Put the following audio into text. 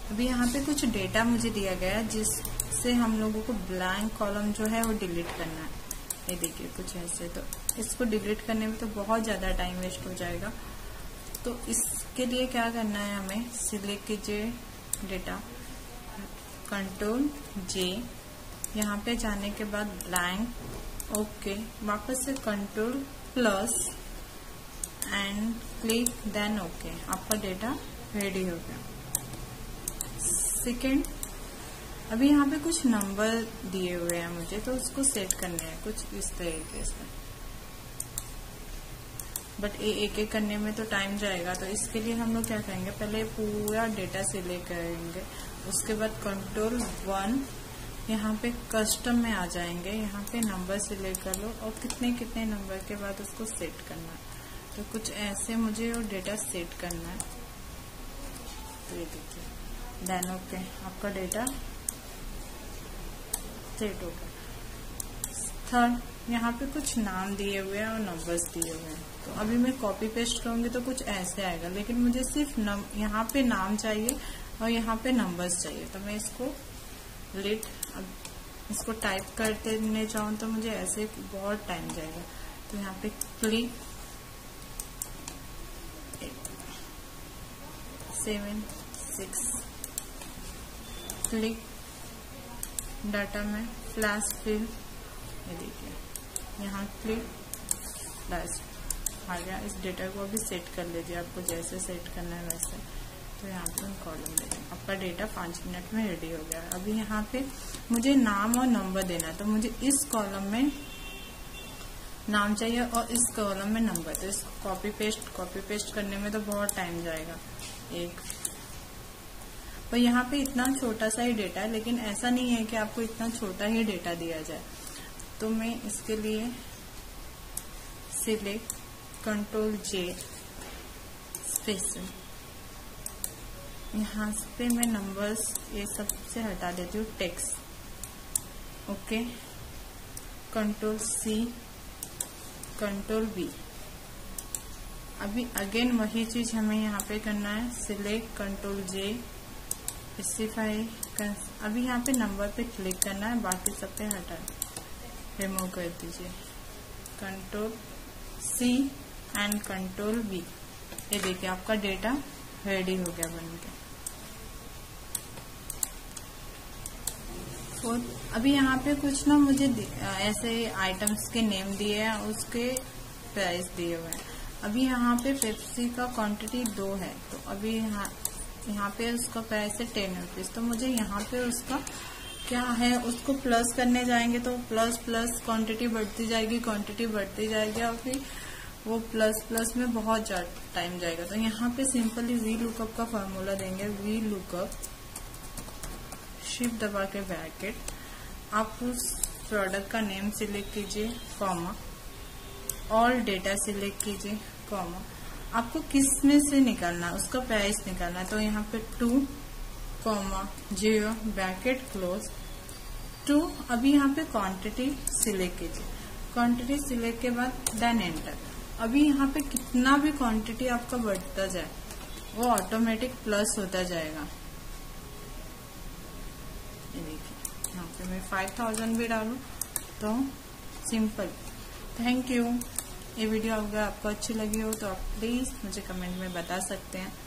अभी यहाँ पे कुछ डेटा मुझे दिया गया है जिससे हम लोगों को ब्लैंक कॉलम जो है वो डिलीट करना है। ये देखिए कुछ ऐसे, तो इसको डिलीट करने में तो बहुत ज्यादा टाइम वेस्ट हो जाएगा। तो इसके लिए क्या करना है, हमें सिलेक्ट कीजिए डेटा, कंट्रोल जे, यहाँ पे जाने के बाद ब्लैंक, ओके, वापस से control plus and click then okay, आपका डेटा रेडी हो गया। सेकेंड, अभी यहाँ पे कुछ नंबर दिए हुए हैं मुझे, तो उसको सेट करने हैं कुछ इस तरीके से, बट एक एक करने में तो टाइम जाएगा। तो इसके लिए हम लोग क्या करेंगे, पहले पूरा डेटा सिलेक्ट करेंगे, उसके बाद कंट्रोल 1, यहाँ पे कस्टम में आ जाएंगे, यहाँ पे नंबर सिलेक्ट कर लो और कितने कितने नंबर के बाद उसको सेट करना है। तो कुछ ऐसे मुझे और डेटा सेट करना है। तो ये देखिए देन ओके, आपका डेटा सेट हो गया। थर्ड, यहाँ पे कुछ नाम दिए हुए हैं और नंबर्स दिए हुए हैं, तो अभी मैं कॉपी पेस्ट करूंगी तो कुछ ऐसे आएगा, लेकिन मुझे सिर्फ यहाँ पे नाम चाहिए और यहाँ पे नंबर्स चाहिए। तो मैं इसको अब इसको टाइप करते चाहूँ तो मुझे ऐसे बहुत टाइम जाएगा। तो यहाँ पे क्लिक 7 6 क्लिक डाटा में फ्लैश फिल, ये देखिए यहाँ क्लिक फ्लैश आ गया। इस डेटा को अभी सेट कर लीजिए, आपको जैसे सेट करना है वैसे। तो यहाँ पे हम कॉलम देंगे, आपका डेटा 5 मिनट में रेडी हो गया। अभी यहाँ पे मुझे नाम और नंबर देना है, तो मुझे इस कॉलम में नाम चाहिए और इस कॉलम में नंबर। तो इसको कॉपी पेस्ट करने में तो बहुत टाइम जाएगा। एक और यहाँ पे इतना छोटा सा ही डेटा है, लेकिन ऐसा नहीं है कि आपको इतना छोटा ही डेटा दिया जाए। तो मैं इसके लिए सिलेक्ट कंट्रोल जे स्पेशल, यहाँ पे मैं नंबर्स ये सब से हटा देती हूँ, text, okay, control C, control B. अभी अगेन वही चीज हमें यहाँ पे करना है, सिलेक्ट कंट्रोल जे स्पेसिफाई। अभी यहाँ पे नंबर पे क्लिक करना है, बाकी सब पे हटा रिमूव कर दीजिए, control C and control B. ये देखिए आपका डेटा रेडी हो गया बनके। अभी यहाँ पे कुछ ना मुझे ऐसे आइटम्स के नेम दिए हैं, उसके प्राइस दिए हुए हैं। अभी यहाँ पे पेप्सी का क्वांटिटी 2 है, तो अभी यहाँ पे उसका प्राइस है 10 रुपीज। तो मुझे यहाँ पे उसका क्या है, उसको प्लस करने जाएंगे तो प्लस क्वांटिटी बढ़ती जाएगी और फिर वो प्लस में बहुत ज्यादा टाइम जाएगा। तो यहाँ पे सिंपली वी लुकअप का फॉर्मूला देंगे, वी लुकअप शिफ्ट दबा के ब्रैकेट, आप उस प्रोडक्ट का नेम सिलेक्ट कीजिए, कॉमा, ऑल डेटा सिलेक्ट कीजिए, कॉमा, आपको किस में से निकालना है, उसका प्राइस निकालना है। तो यहाँ पे 2, 0 ब्रैकेट क्लोज 2। अभी यहाँ पे क्वांटिटी सिलेक्ट कीजिए, क्वांटिटी सिलेक्ट के बाद देन एंटर। अभी यहाँ पे कितना भी क्वांटिटी आपका बढ़ता जाए वो ऑटोमेटिक प्लस होता जाएगा। ये देखिए यहाँ पे मैं 5000 भी डालूं तो सिंपल। Thank you. ये वीडियो अगर आपको अच्छी लगी हो तो आप प्लीज मुझे कमेंट में बता सकते हैं।